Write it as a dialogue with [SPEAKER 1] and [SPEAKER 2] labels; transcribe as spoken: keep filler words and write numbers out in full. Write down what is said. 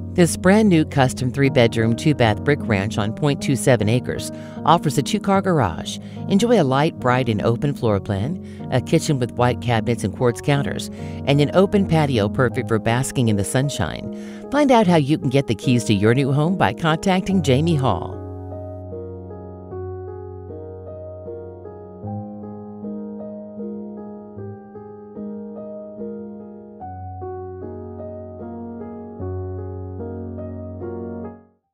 [SPEAKER 1] This brand new custom three bedroom, two bath brick ranch on zero point two seven acres offers a two car garage. Enjoy a light, bright, and open floor plan, a kitchen with white cabinets and quartz counters, and an open patio perfect for basking in the sunshine. Find out how you can get the keys to your new home by contacting Jamie Hall.